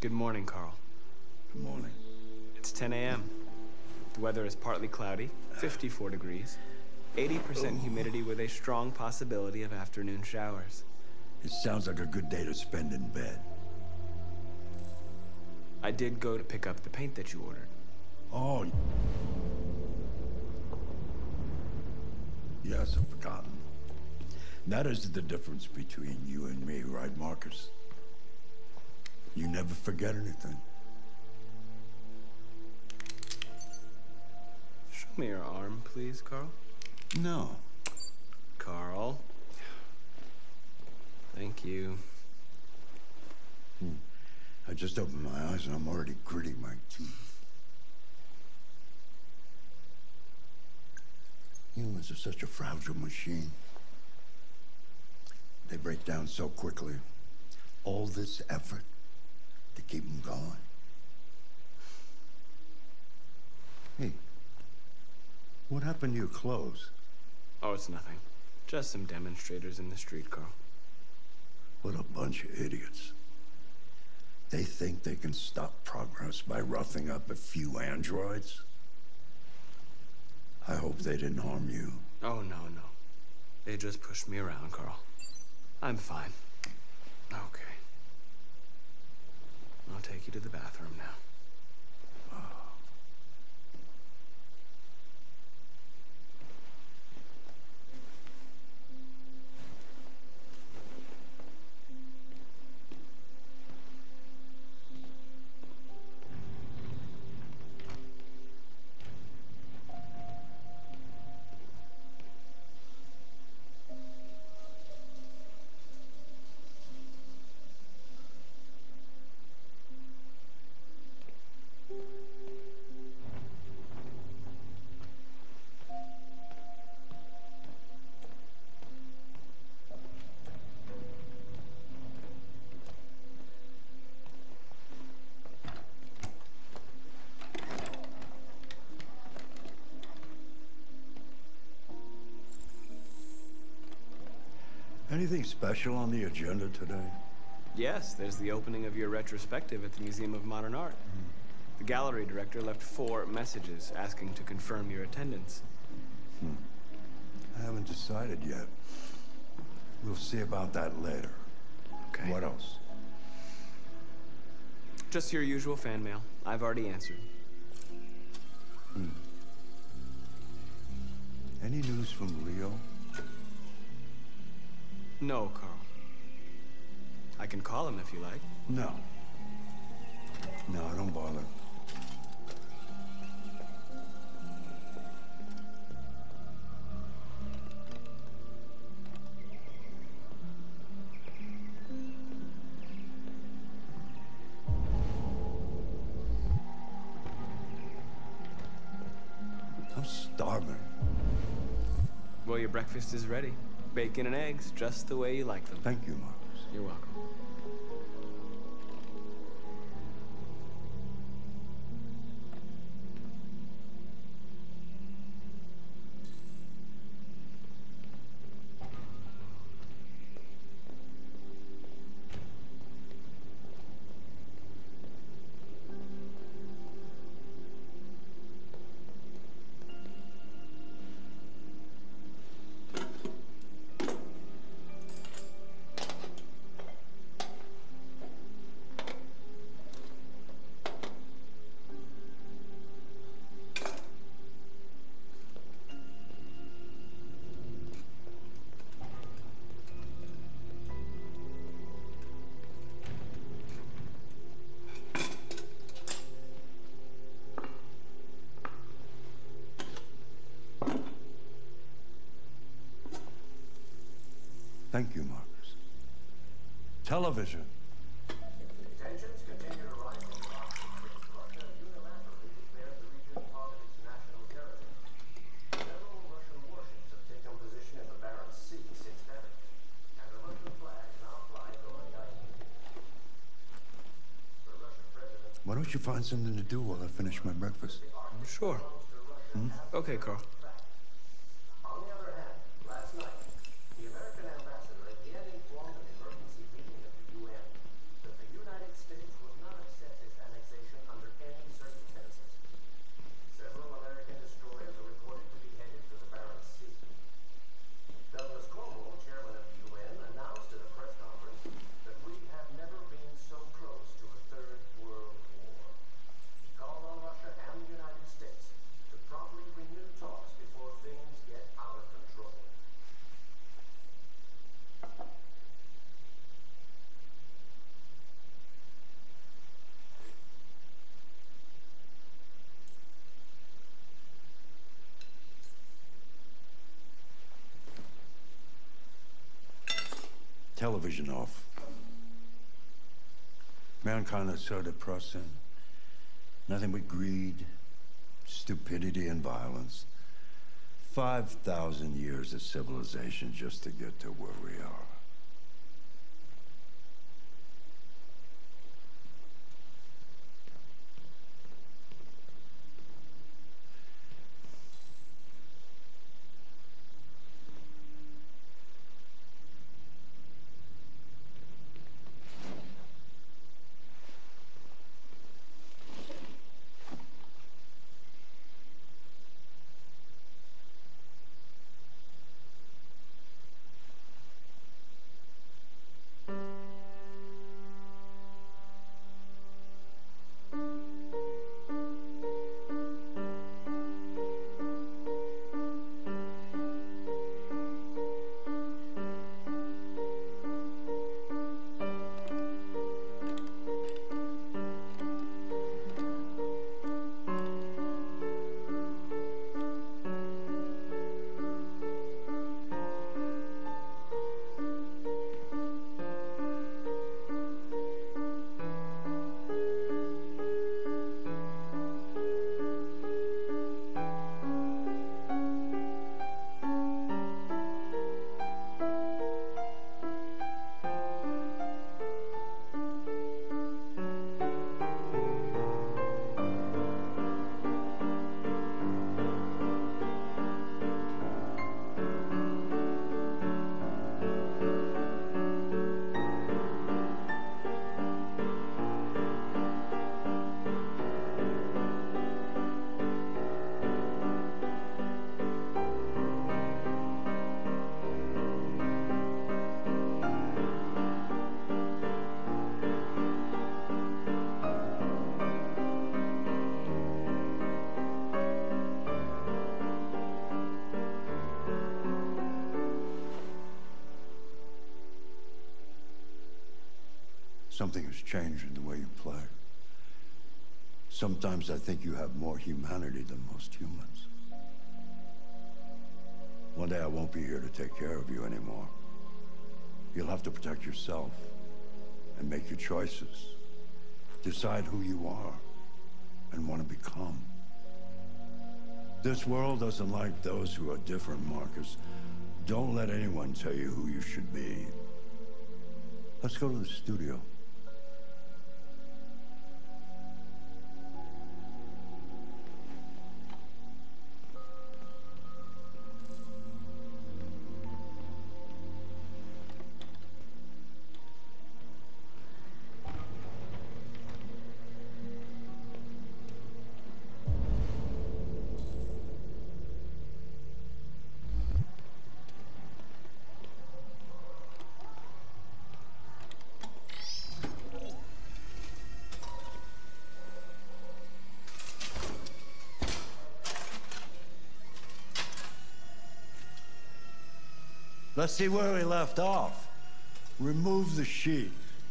Good morning, Carl. Good morning. It's 10 a.m. The weather is partly cloudy, 54 degrees, 80% humidity with a strong possibility of afternoon showers. It sounds like a good day to spend in bed. I did go to pick up the paint that you ordered. Oh. Yes, I've forgotten. That is the difference between you and me, right, Marcus? You never forget anything. Show me your arm, please, Carl. No. Carl. Thank you. I just opened my eyes and I'm already gritting my teeth. Humans are such a fragile machine. They break down so quickly. All this effort to keep them going. Hey, what happened to your clothes? Oh, it's nothing. Just some demonstrators in the street, Carl. What a bunch of idiots. They think they can stop progress by roughing up a few androids? I hope they didn't harm you. Oh, no. They just pushed me around, Carl. I'm fine. Okay. I'll take you to the bathroom now. Anything special on the agenda today? Yes, there's the opening of your retrospective at the Museum of Modern Art. The gallery director left 4 messages asking to confirm your attendance. I haven't decided yet. We'll see about that later. Okay. What else? Just your usual fan mail. I've already answered. Any news from Leo? No, Carl. I can call him if you like. No. No, don't bother. I'm starving. Well, your breakfast is ready. Bacon and eggs, just the way you like them. Thank you, Marcus. You're welcome. Thank you, Marcus. Television. Tensions continue to rise in Russia unilaterally declared the region part of its national territory. Several Russian warships have taken position in the Barents Sea since then, and the Russian flags now fly over the island. The Russian president... Why don't you find something to do while I finish my breakfast? Sure. Okay, Carl. On the other hand, last night, the American ambassador again informed an emergency meeting of the UN that the United States would not accept television off. Mankind is so depressing. Nothing but greed, stupidity, and violence. 5,000 years of civilization just to get to where we are. Something has changed in the way you play. Sometimes I think you have more humanity than most humans. One day I won't be here to take care of you anymore. You'll have to protect yourself and make your choices. Decide who you are and want to become. This world doesn't like those who are different, Marcus. Don't let anyone tell you who you should be. Let's go to the studio. Let's see where we left off. Remove the sheet.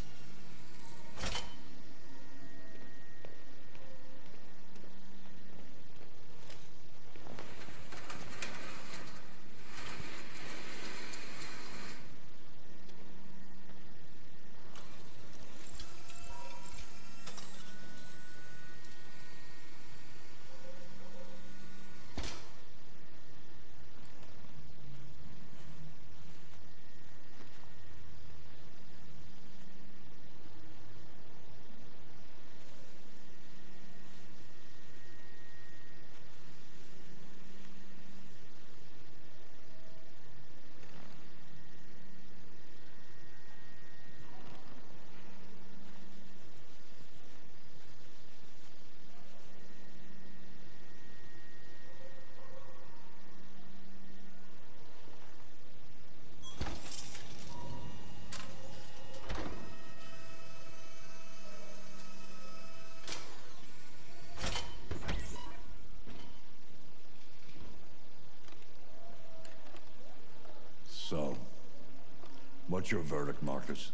So, what's your verdict, Marcus?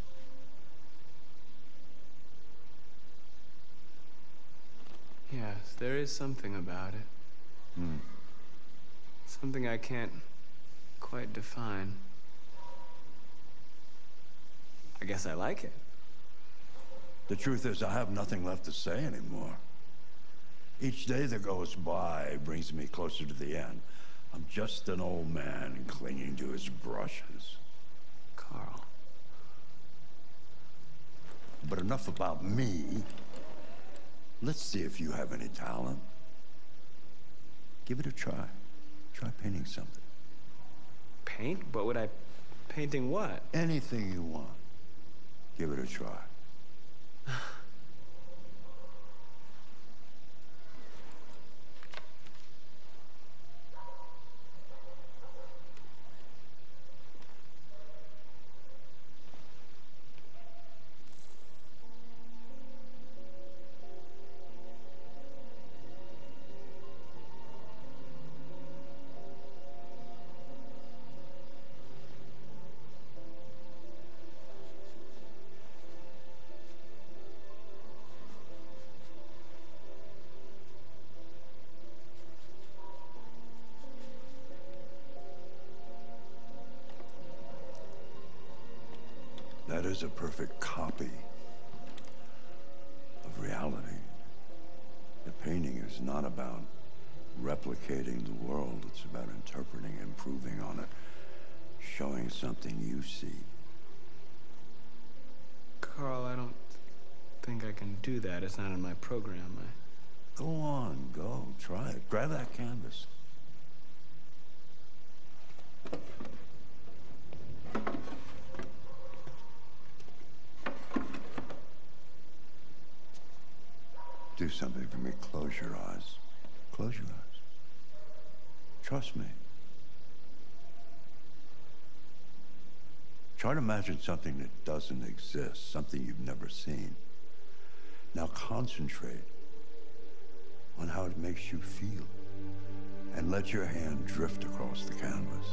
Yes, there is something about it. Something I can't quite define. I guess I like it. The truth is, I have nothing left to say anymore. Each day that goes by brings me closer to the end. I'm just an old man clinging to his brushes. Carl. But enough about me. Let's see if you have any talent. Give it a try. Try painting something. Paint? What would I... Painting what? Anything you want. Give it a try. That is a perfect copy of reality. The painting is not about replicating the world. It's about interpreting, improving on it, showing something you see. Carl, I don't think I can do that. It's not in my program. Go on, go. Try it. Grab that canvas. Do something for me. Close your eyes. Close your eyes. Trust me. Try to imagine something that doesn't exist, something you've never seen. Now concentrate on how it makes you feel, and let your hand drift across the canvas.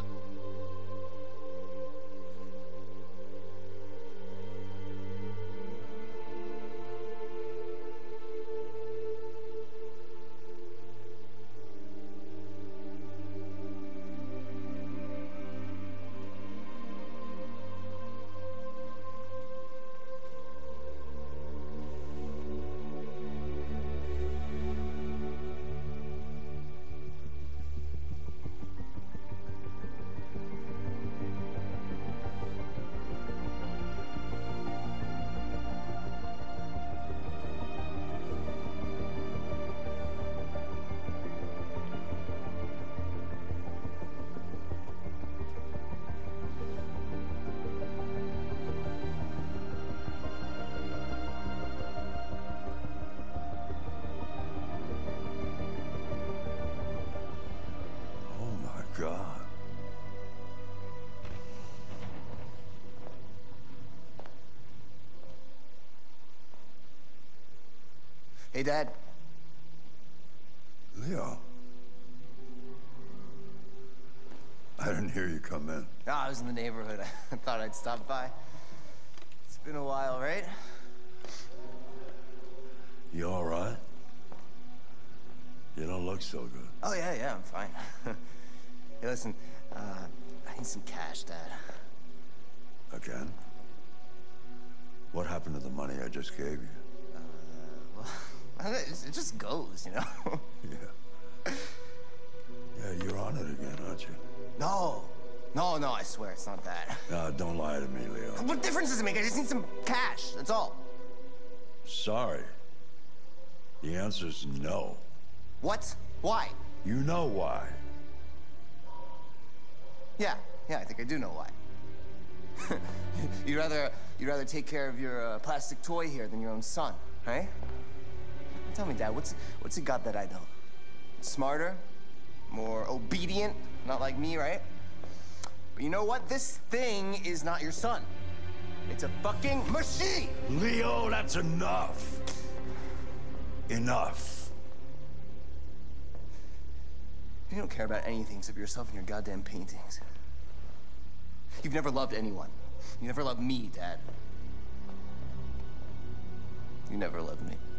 God. Hey, Dad. Leo. I didn't hear you come in. No, I was in the neighborhood. I thought I'd stop by. It's been a while, right? You all right? You don't look so good. Oh, yeah, I'm fine. Hey, listen, I need some cash, Dad. Again? What happened to the money I just gave you? Well, it just goes, you know? Yeah. Yeah, you're on it again, aren't you? No, I swear it's not that. No, don't lie to me, Leo. What difference does it make? I just need some cash, that's all. Sorry. The answer's no. What? Why? You know why. Yeah, I think I do know why. You'd rather take care of your plastic toy here than your own son, right? Tell me, Dad, what's it got that I don't? Smarter? More obedient? Not like me, right? But you know what? This thing is not your son. It's a fucking machine! Leo, that's enough. Enough. You don't care about anything except yourself and your goddamn paintings. You've never loved anyone. You never loved me, Dad. You never loved me.